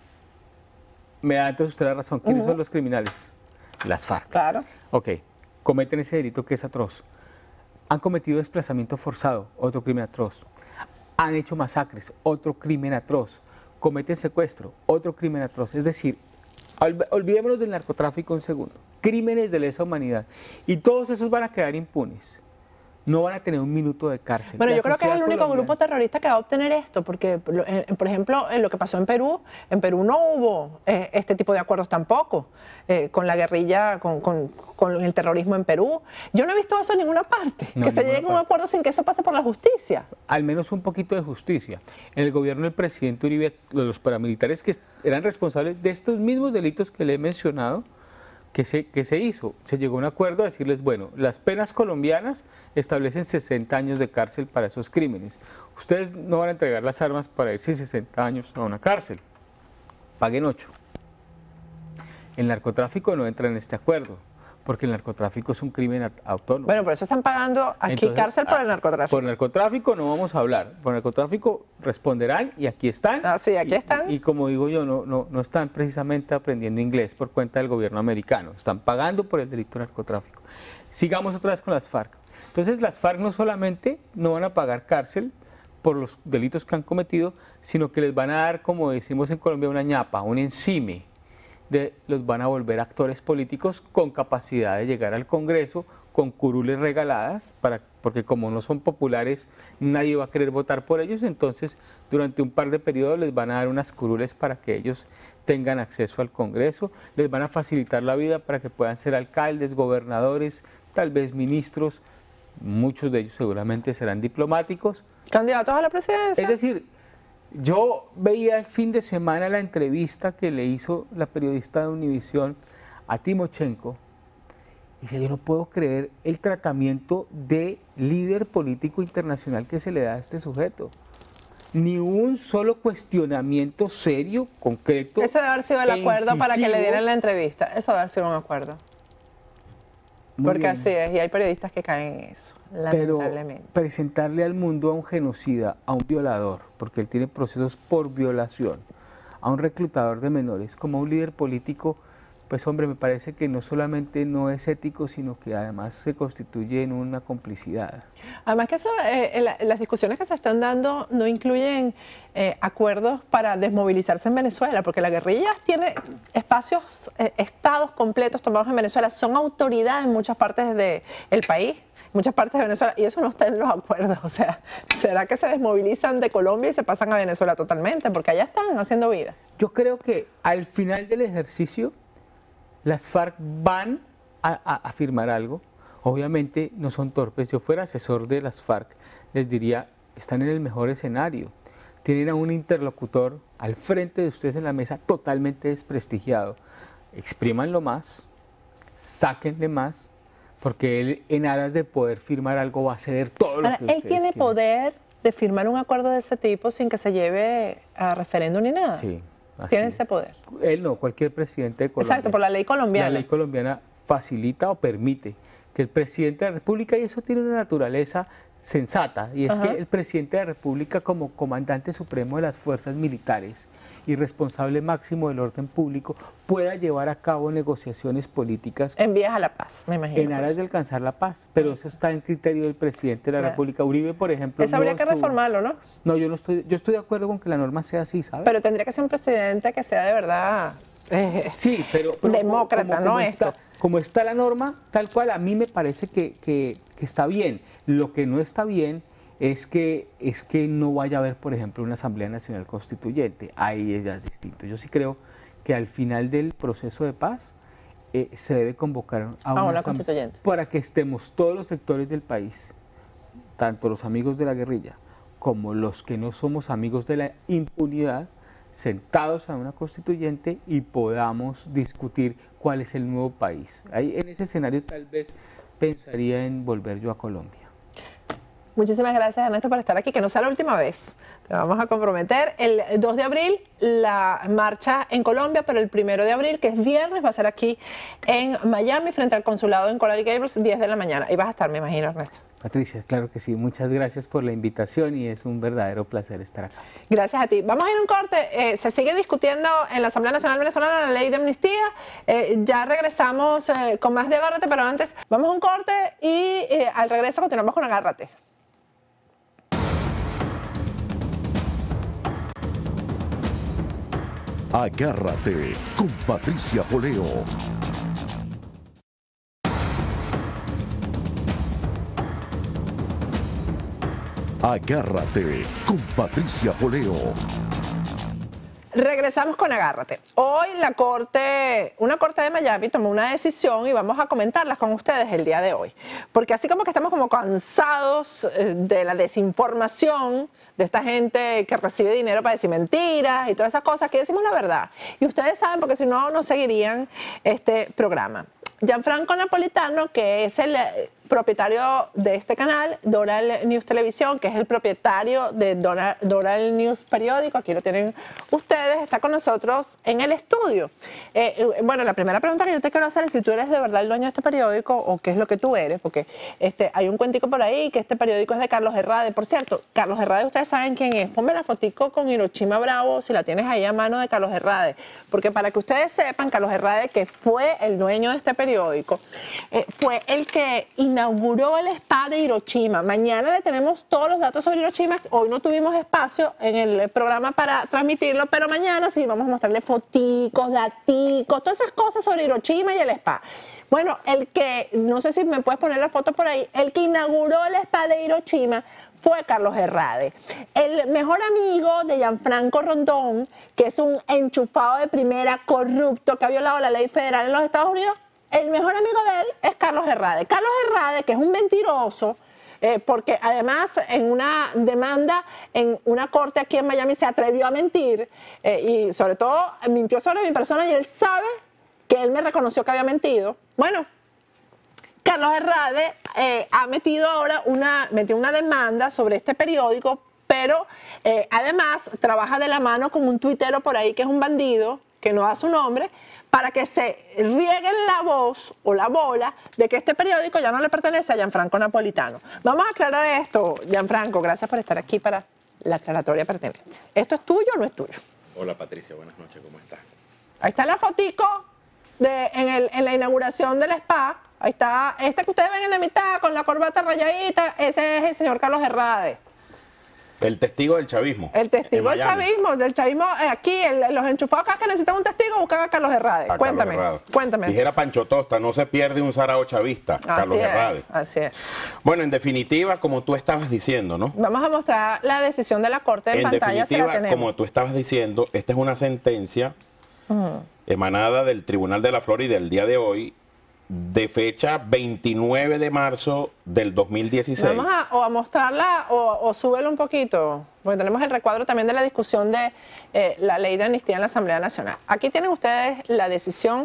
Me da entonces usted la razón. ¿Quiénes Uh-huh. son los criminales? Las FARC. Claro. Ok, cometen ese delito que es atroz. Han cometido desplazamiento forzado, otro crimen atroz. Han hecho masacres, otro crimen atroz. Cometen secuestro, otro crimen atroz. Es decir, olv- olvidémonos del narcotráfico un segundo. Crímenes de lesa humanidad. Y todos esos van a quedar impunes. No van a tener un minuto de cárcel. Bueno, La yo creo que es el sociedad único colombiana- grupo terrorista que va a obtener esto, porque, por lo- eh, por ejemplo, en lo que pasó en Perú, en Perú no hubo eh, este tipo de acuerdos tampoco, eh, con la guerrilla, con, con- con el terrorismo en Perú. Yo no he visto eso en ninguna parte, No, que en se ninguna llegue a un parte. acuerdo sin que eso pase por la justicia. Al menos un poquito de justicia. En el gobierno del presidente Uribe, los paramilitares que eran responsables de estos mismos delitos que le he mencionado, ¿qué se, qué se hizo? Se llegó a un acuerdo a decirles, bueno, las penas colombianas establecen sesenta años de cárcel para esos crímenes. Ustedes no van a entregar las armas para irse sesenta años a una cárcel. Paguen ocho. El narcotráfico no entra en este acuerdo, porque el narcotráfico es un crimen autónomo. Bueno, por eso están pagando aquí Entonces, cárcel por el narcotráfico. Por narcotráfico no vamos a hablar. Por narcotráfico responderán y aquí están. Ah, sí, aquí y, están. Y, y como digo yo, no, no, no están precisamente aprendiendo inglés por cuenta del gobierno americano. Están pagando por el delito de narcotráfico. Sigamos otra vez con las FARC. Entonces las FARC no solamente no van a pagar cárcel por los delitos que han cometido, sino que les van a dar, como decimos en Colombia, una ñapa, un encime. De, los van a volver actores políticos con capacidad de llegar al Congreso, con curules regaladas, para, porque como no son populares, nadie va a querer votar por ellos, entonces durante un par de periodos les van a dar unas curules para que ellos tengan acceso al Congreso, les van a facilitar la vida para que puedan ser alcaldes, gobernadores, tal vez ministros, muchos de ellos seguramente serán diplomáticos. ¿Candidatos a la presidencia? Es decir, yo veía el fin de semana la entrevista que le hizo la periodista de Univisión a Timochenko y decía, yo no puedo creer el tratamiento de líder político internacional que se le da a este sujeto. Ni un solo cuestionamiento serio, concreto. Ese debe haber sido el e acuerdo para que le incisivo. dieran la entrevista. Eso debe haber sido un acuerdo. Muy Porque bien. así es, y hay periodistas que caen en eso, Pero lamentablemente. presentarle al mundo a un genocida, a un violador, porque él tiene procesos por violación, a un reclutador de menores, como a un líder político, pues hombre, me parece que no solamente no es ético, sino que además se constituye en una complicidad. Además que eso, eh, la- las discusiones que se están dando no incluyen eh, acuerdos para desmovilizarse en Venezuela, porque la guerrilla tiene espacios, eh, estados completos tomados en Venezuela, son autoridad en muchas partes del país, muchas partes de Venezuela, y eso no está en los acuerdos. O sea, ¿será que se desmovilizan de Colombia y se pasan a Venezuela totalmente? Porque allá están haciendo vida. Yo creo que al final del ejercicio, las FARC van a, a, a firmar algo. Obviamente no son torpes. Si yo fuera asesor de las FARC, les diría, están en el mejor escenario. Tienen a un interlocutor al frente de ustedes en la mesa totalmente desprestigiado. Exprímanlo más, sáquenle más, porque él en aras de poder firmar algo va a ceder todo lo Ahora, que él ustedes tiene quieren. poder de firmar un acuerdo de ese tipo sin que se lleve a referéndum ni nada. Sí, así Tiene es. ese poder. Él no, cualquier presidente de Colombia. Exacto, por la ley colombiana. La ley colombiana facilita o permite que el presidente de la República, y eso tiene una naturaleza sensata, y es Ajá. que el presidente de la República, como comandante supremo de las fuerzas militares y responsable máximo del orden público, pueda llevar a cabo negociaciones políticas En vías a la paz, me imagino. en aras de alcanzar la paz, pero eso está en criterio del presidente de la Claro. República. Uribe, por ejemplo, Eso habría no que estuvo- reformarlo, ¿no? No, yo no estoy, yo estoy de acuerdo con que la norma sea así, ¿sabes? Pero tendría que ser un presidente que sea de verdad eh, Sí, pero, pero demócrata, como, no como esto. está, como está la norma, tal cual, a mí me parece que, que- que está bien. Lo que no está bien es que, es que no vaya a haber, por ejemplo, una Asamblea Nacional Constituyente. Ahí ya es distinto. Yo sí creo que al final del proceso de paz eh, se debe convocar a una, una asam- constituyente. para que estemos todos los sectores del país, tanto los amigos de la guerrilla como los que no somos amigos de la impunidad, sentados a una constituyente y podamos discutir cuál es el nuevo país. Ahí, en ese escenario tal vez pensaría en volver yo a Colombia. Muchísimas gracias, Ernesto, por estar aquí. Que no sea la última vez. Te vamos a comprometer. El dos de abril, la marcha en Colombia, pero el primero de abril, que es viernes, va a ser aquí en Miami, frente al consulado en Coral Gables, diez de la mañana. Y vas a estar, me imagino, Ernesto. Patricia, claro que sí. Muchas gracias por la invitación y es un verdadero placer estar acá. Gracias a ti. Vamos a ir a un corte. Eh, se sigue discutiendo en la Asamblea Nacional Venezolana la ley de amnistía. Eh, ya regresamos eh, con más de Agárrate, pero antes vamos a un corte y eh, al regreso continuamos con Agárrate. Agárrate con Patricia Poleo. Agárrate con Patricia Poleo. Regresamos con Agárrate. Hoy la corte, una corte de Miami tomó una decisión y vamos a comentarlas con ustedes el día de hoy. Porque así como que estamos como cansados de la desinformación de esta gente que recibe dinero para decir mentiras y todas esas cosas, que decimos la verdad. Y ustedes saben, porque si no, no seguirían este programa. Gianfranco Napolitano, que es el propietario de este canal, Doral News Televisión, que es el propietario de Doral, Doral News Periódico, aquí lo tienen ustedes, está con nosotros en el estudio. Eh, bueno, la primera pregunta que yo te quiero hacer es si tú eres de verdad el dueño de este periódico o qué es lo que tú eres, porque este, hay un cuentico por ahí que este periódico es de Carlos Herrade. Por cierto, Carlos Herrade, ustedes saben quién es. Ponme la fotico con Hiroshima Bravo, si la tienes ahí a mano, de Carlos Herrade, porque para que ustedes sepan, Carlos Herrade, que fue el dueño de este periódico, eh, fue el que inauguró el spa de Hiroshima. Mañana le tenemos todos los datos sobre Hiroshima. Hoy no tuvimos espacio en el programa para transmitirlo, pero mañana sí vamos a mostrarle foticos, daticos, todas esas cosas sobre Hiroshima y el spa. Bueno, el que, no sé si me puedes poner la foto por ahí, el que inauguró el spa de Hiroshima fue Carlos Herrade, el mejor amigo de Gianfranco Rondón, que es un enchufado de primera, corrupto, que ha violado la ley federal en los Estados Unidos. El mejor amigo de él es Carlos Herrade. Carlos Herrade, que es un mentiroso, eh, porque además en una demanda en una corte aquí en Miami se atrevió a mentir, eh, y sobre todo mintió sobre mi persona, y él sabe que él me reconoció que había mentido. Bueno, Carlos Herrade eh, ha metido ahora una, metió una demanda sobre este periódico, pero eh, además trabaja de la mano con un tuitero por ahí que es un bandido, que no da su nombre, para que se rieguen la voz o la bola de que este periódico ya no le pertenece a Gianfranco Napolitano. Vamos a aclarar esto, Gianfranco, gracias por estar aquí para la aclaratoria pertinente. ¿Esto es tuyo o no es tuyo? Hola Patricia, buenas noches, ¿cómo estás? Ahí está la fotico de, en, el, en la inauguración del spa. Ahí está, este que ustedes ven en la mitad con la corbata rayadita, ese es el señor Carlos Herrade. El testigo del chavismo. El testigo del chavismo, del chavismo eh, aquí, el, los enchufados acá que necesitan un testigo, buscan a Carlos Herrade. A cuéntame, Carlos Herrade. cuéntame. Dijera Pancho Tosta, no se pierde un sarao chavista, Así Carlos es, Herrade. Así es. Bueno, en definitiva, como tú estabas diciendo, ¿no? Vamos a mostrar la decisión de la Corte en, en pantalla, si la definitiva, tenemos. como tú estabas diciendo, esta es una sentencia uh-huh. emanada del Tribunal de la Florida el día de hoy, de fecha veintinueve de marzo del dos mil dieciséis. Vamos a, o a mostrarla o, o súbelo un poquito, porque tenemos el recuadro también de la discusión de eh, la ley de amnistía en la Asamblea Nacional. Aquí tienen ustedes la decisión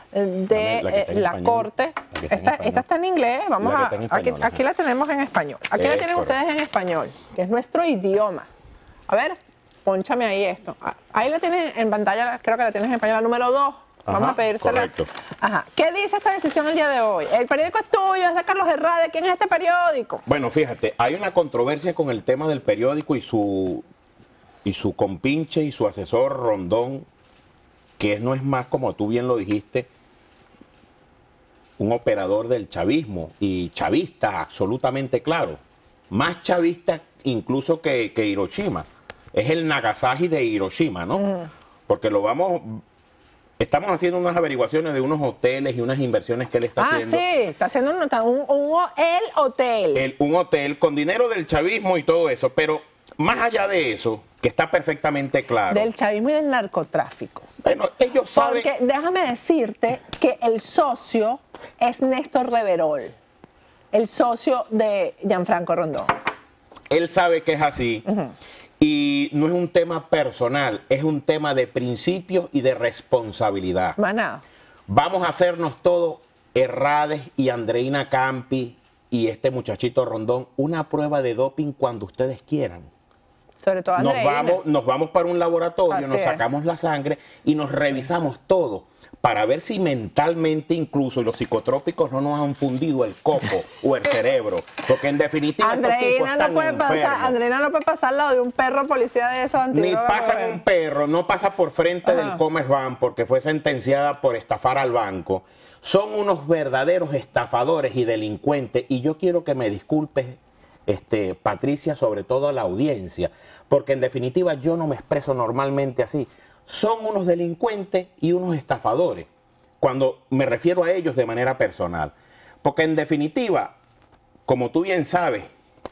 de la, eh, la Corte. La esta, esta está en inglés, vamos a, español, aquí, aquí la tenemos en español. Aquí es la tienen correcto. Ustedes en español, que es nuestro idioma. A ver, pónchame ahí esto. Ahí la tienen en pantalla, creo que la tienes en español, la número dos. Vamos Ajá, a pedírsela. Correcto. Ajá. ¿Qué dice esta decisión el día de hoy? El periódico es tuyo, es de Carlos Herrade. ¿Quién es este periódico? Bueno, fíjate, hay una controversia con el tema del periódico y su, y su compinche y su asesor Rondón, que no es más, como tú bien lo dijiste, un operador del chavismo y chavista, absolutamente claro. Más chavista incluso que, que Hiroshima. Es el Nagasaki de Hiroshima, ¿no? Mm. Porque lo vamos... Estamos haciendo unas averiguaciones de unos hoteles y unas inversiones que él está ah, haciendo. Ah, sí, está haciendo un, un, un el hotel. El, un hotel con dinero del chavismo y todo eso, pero más allá de eso, que está perfectamente claro. Del chavismo y del narcotráfico. Bueno, ellos saben... Porque déjame decirte que el socio es Néstor Reverol, el socio de Gianfranco Rondón. Él sabe que es así. Uh-huh. Y no es un tema personal, es un tema de principios y de responsabilidad. Más nada. Vamos a hacernos todos, Herrades y Andreina Campi y este muchachito Rondón, una prueba de doping cuando ustedes quieran. Sobre todo Andreina. Nos vamos, nos vamos para un laboratorio, Así nos es. sacamos la sangre y nos revisamos todo para ver si mentalmente incluso los psicotrópicos no nos han fundido el coco o el cerebro. Porque en definitiva Andreina no, puede pasar, Andreina no puede pasar al lado de un perro policía de esos antiguos. Ni pasa en un perro, no pasa por frente Ajá. del Commerce Bank porque fue sentenciada por estafar al banco. Son unos verdaderos estafadores y delincuentes. Y yo quiero que me disculpes, este, Patricia, sobre todo a la audiencia, porque en definitiva yo no me expreso normalmente así. Son unos delincuentes y unos estafadores, cuando me refiero a ellos de manera personal. Porque en definitiva, como tú bien sabes,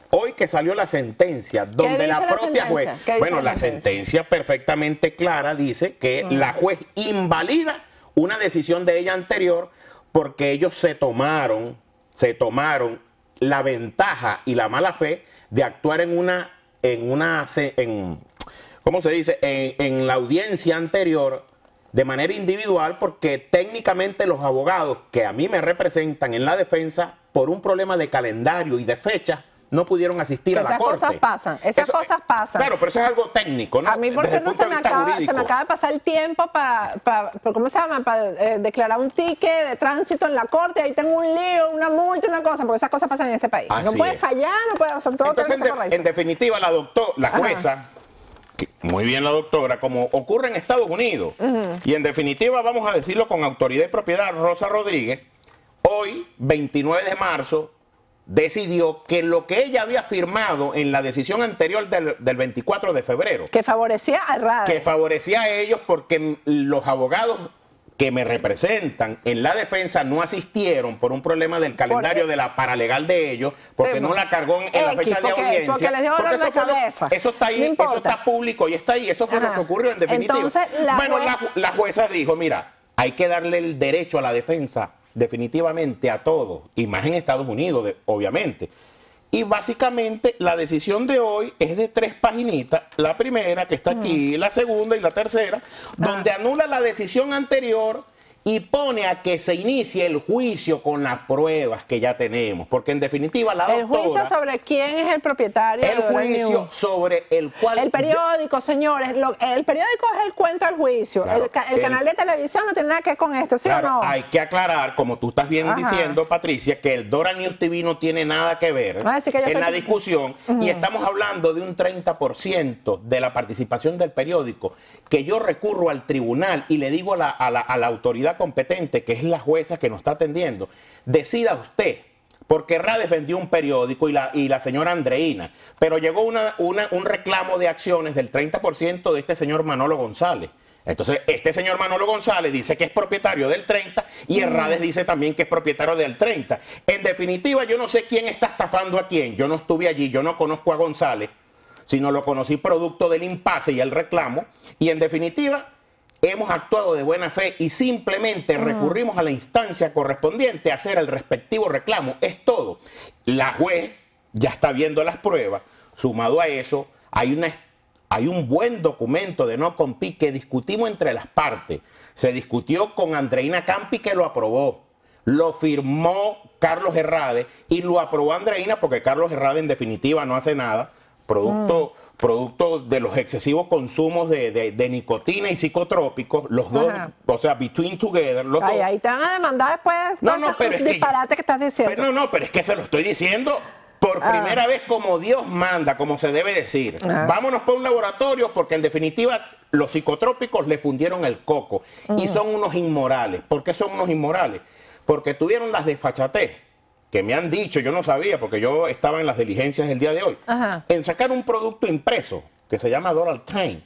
hoy que salió la sentencia, donde la propia la juez, bueno, la sentencia? sentencia perfectamente clara dice que uh-huh. la juez invalida una decisión de ella anterior porque ellos se tomaron, se tomaron la ventaja y la mala fe de actuar en una, en una, en, ¿cómo se dice? En, en la audiencia anterior de manera individual, porque técnicamente los abogados que a mí me representan en la defensa, por un problema de calendario y de fecha, no pudieron asistir que a la esas corte. Esas cosas pasan, esas eso, cosas pasan. Claro, pero eso es algo técnico, ¿no? A mí, por Desde cierto, el punto se me, de vista acaba, jurídico. se me acaba de pasar el tiempo para, para, para ¿cómo se llama? Para eh, declarar un ticket de tránsito en la corte, ahí tengo un lío, una multa, una cosa, porque esas cosas pasan en este país. Así no puede es. fallar, no puede, o sea, todo Entonces, tiene que ser en, de, correcto. en definitiva, la doctora, la jueza, que, muy bien la doctora, como ocurre en Estados Unidos, uh-huh. y en definitiva, vamos a decirlo con autoridad y propiedad, Rosa Rodríguez, hoy, veintinueve de marzo, decidió que lo que ella había firmado en la decisión anterior del, del veinticuatro de febrero, que favorecía a RADE, que favorecía a ellos porque los abogados que me representan en la defensa no asistieron por un problema del calendario por, de la paralegal de ellos, porque sí, no la cargó en, en la fecha de porque, audiencia. Porque les dio porque eso, eso, cabeza. Lo, eso está ahí, no eso está público y está ahí, eso fue Ajá. lo que ocurrió en definitiva. Entonces, la bueno, juez... la, la jueza dijo, mira, hay que darle el derecho a la defensa definitivamente a todos, y más en Estados Unidos, de, obviamente. Y básicamente la decisión de hoy es de tres paginitas, la primera que está aquí, mm. la segunda y la tercera, ah. donde anula la decisión anterior y pone a que se inicie el juicio con las pruebas que ya tenemos, porque en definitiva la doctora... El juicio sobre quién es el propietario. El juicio sobre el cual... El periódico, señores, lo, el periódico es el cuento del juicio. Claro, el, el, el canal de televisión no tiene nada que ver con esto, ¿sí claro, o no? Hay que aclarar, como tú estás bien Ajá. diciendo, Patricia, que el Dora News T V no tiene nada que ver ah, sí que en la que... discusión, uh-huh. y estamos hablando de un treinta por ciento de la participación del periódico, que yo recurro al tribunal y le digo a la, a la, a la autoridad competente, que es la jueza que nos está atendiendo, decida usted, porque Rades vendió un periódico y la, y la señora Andreina, pero llegó una, una, un reclamo de acciones del treinta por ciento de este señor Manolo González. Entonces, este señor Manolo González dice que es propietario del treinta y el Rades dice también que es propietario del treinta. En definitiva, yo no sé quién está estafando a quién, yo no estuve allí, yo no conozco a González, sino lo conocí producto del impasse y el reclamo, y en definitiva hemos actuado de buena fe y simplemente uh-huh. recurrimos a la instancia correspondiente a hacer el respectivo reclamo. Es todo. La juez ya está viendo las pruebas. Sumado a eso, hay, una, hay un buen documento de no compete que discutimos entre las partes. Se discutió con Andreina Campi, que lo aprobó. Lo firmó Carlos Herrade y lo aprobó Andreina, porque Carlos Herrade en definitiva no hace nada. Producto, mm. producto de los excesivos consumos de, de, de nicotina y psicotrópicos, los dos, Ajá. o sea, between together, los Ay, dos. Ahí te van a demandar después. No, no, pero es que, disparate que estás diciendo. Pero no, no, pero es que se lo estoy diciendo por ah. primera vez como Dios manda, como se debe decir. Ajá. Vámonos por un laboratorio porque en definitiva los psicotrópicos le fundieron el coco mm. y son unos inmorales. ¿Por qué son unos inmorales? Porque tuvieron las desfachatez, que me han dicho, yo no sabía, porque yo estaba en las diligencias el día de hoy, Ajá. en sacar un producto impreso que se llama Doral Time,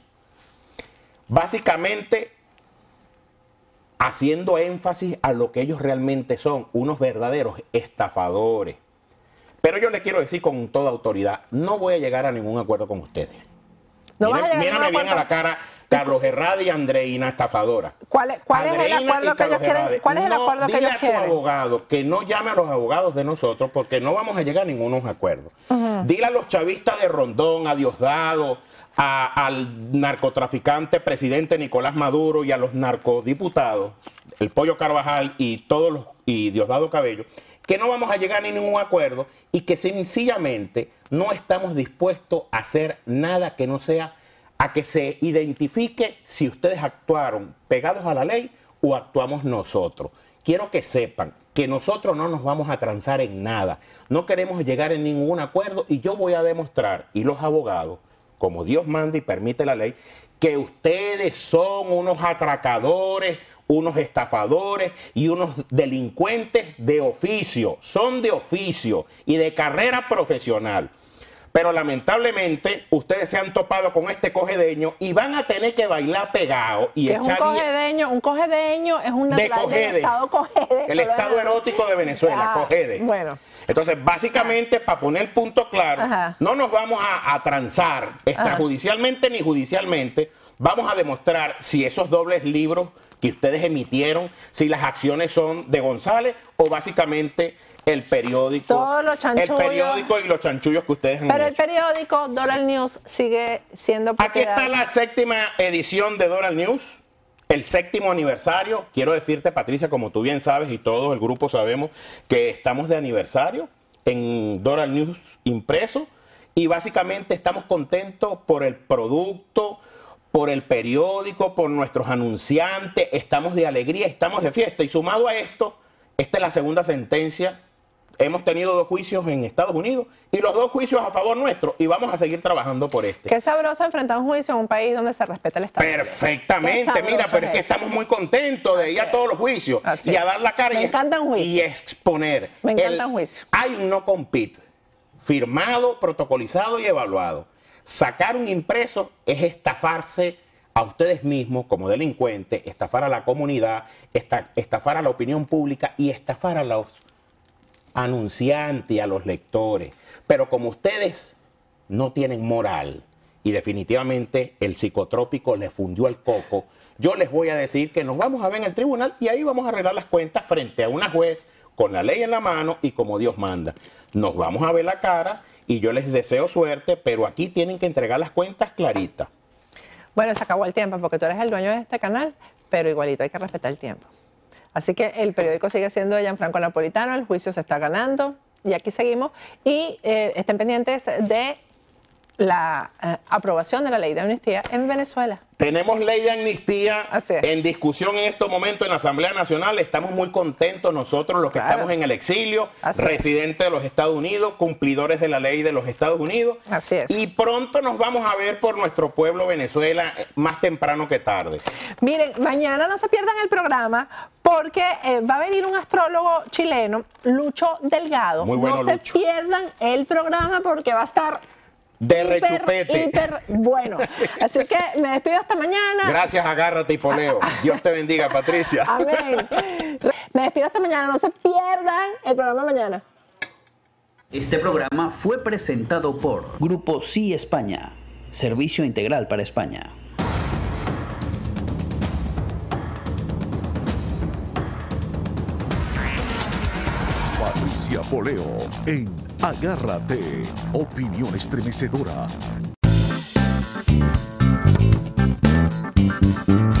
básicamente haciendo énfasis a lo que ellos realmente son, unos verdaderos estafadores. Pero yo le quiero decir con toda autoridad, no voy a llegar a ningún acuerdo con ustedes. No Mírame, mírame bien a la cara, Carlos Herrade y Andreina, estafadora. ¿Cuál es, cuál es el acuerdo que ellos quieren? ¿Cuál es el no, acuerdo que ellos quieren? Dile a tu abogado que no llame a los abogados de nosotros porque no vamos a llegar a ningún acuerdo. Uh-huh. Dile a los chavistas de Rondón, a Diosdado, a, al narcotraficante presidente Nicolás Maduro y a los narcodiputados, el Pollo Carvajal y todos los y Diosdado Cabello, que no vamos a llegar a ningún acuerdo y que sencillamente no estamos dispuestos a hacer nada que no sea a que se identifique si ustedes actuaron pegados a la ley o actuamos nosotros. Quiero que sepan que nosotros no nos vamos a transar en nada, no queremos llegar a ningún acuerdo y yo voy a demostrar, y los abogados, como Dios manda y permite la ley, que ustedes son unos atracadores, unos estafadores y unos delincuentes de oficio, son de oficio y de carrera profesional. Pero lamentablemente ustedes se han topado con este cogedeño y van a tener que bailar pegado y ¿Qué es un echar cogedeño? Un cogedeño es un de natural del Cogede, estado Cogede. el estado erótico de Venezuela, Ah, Cogede. Bueno. Entonces, básicamente, para poner el punto claro, Ajá. no nos vamos a, a transar extrajudicialmente ni judicialmente. Vamos a demostrar si esos dobles libros que ustedes emitieron, si las acciones son de González o básicamente el periódico, Todos los el chanchullos. periódico y los chanchullos que ustedes han Pero el hecho. periódico Doral News sigue siendo Aquí propiedad. está la séptima edición de Doral News, el séptimo aniversario. Quiero decirte, Patricia, como tú bien sabes y todo el grupo sabemos, que estamos de aniversario en Doral News impreso y básicamente estamos contentos por el producto, por el periódico, por nuestros anunciantes. Estamos de alegría, estamos de fiesta. Y sumado a esto, esta es la segunda sentencia. Hemos tenido dos juicios en Estados Unidos y los dos juicios a favor nuestro y vamos a seguir trabajando por este. Qué sabroso enfrentar un juicio en un país donde se respeta el Estado. Perfectamente, mira, pero es que estamos muy contentos de ir a todos los juicios Así y a es. dar la cara Me y, encantan juicios. y exponer. Me El- encantan juicios. Hay un no compete firmado, protocolizado y evaluado. Sacar un impreso es estafarse a ustedes mismos como delincuentes, estafar a la comunidad, esta- estafar a la opinión pública y estafar a los anunciantes y a los lectores. Pero como ustedes no tienen moral y definitivamente el psicotrópico les fundió el coco, yo les voy a decir que nos vamos a ver en el tribunal y ahí vamos a arreglar las cuentas frente a una juez con la ley en la mano y como Dios manda. Nos vamos a ver la cara y yo les deseo suerte, pero aquí tienen que entregar las cuentas claritas. Bueno, se acabó el tiempo porque tú eres el dueño de este canal, pero igualito hay que respetar el tiempo. Así que el periódico sigue siendo de Gianfranco Napolitano, el juicio se está ganando y aquí seguimos. Y eh, estén pendientes de la eh, aprobación de la ley de amnistía en Venezuela. Tenemos ley de amnistía en discusión en estos momentos en la Asamblea Nacional. Estamos muy contentos nosotros, los que Claro. estamos en el exilio, Así es. residentes de los Estados Unidos, cumplidores de la ley de los Estados Unidos. Así es. Y pronto nos vamos a ver por nuestro pueblo Venezuela, eh, más temprano que tarde. Miren, mañana no se pierdan el programa porque eh, va a venir un astrólogo chileno, Lucho Delgado. Muy bueno, no se Lucho. pierdan el programa porque va a estar De hiper, rechupete. hiper bueno. Así que me despido hasta mañana. Gracias, agárrate y poleo. Dios te bendiga, Patricia. Amén. Me despido hasta mañana. No se pierdan el programa mañana. Este programa fue presentado por Grupo Sí España, servicio integral para España. Patricia Poleo en Agárrate, opinión estremecedora.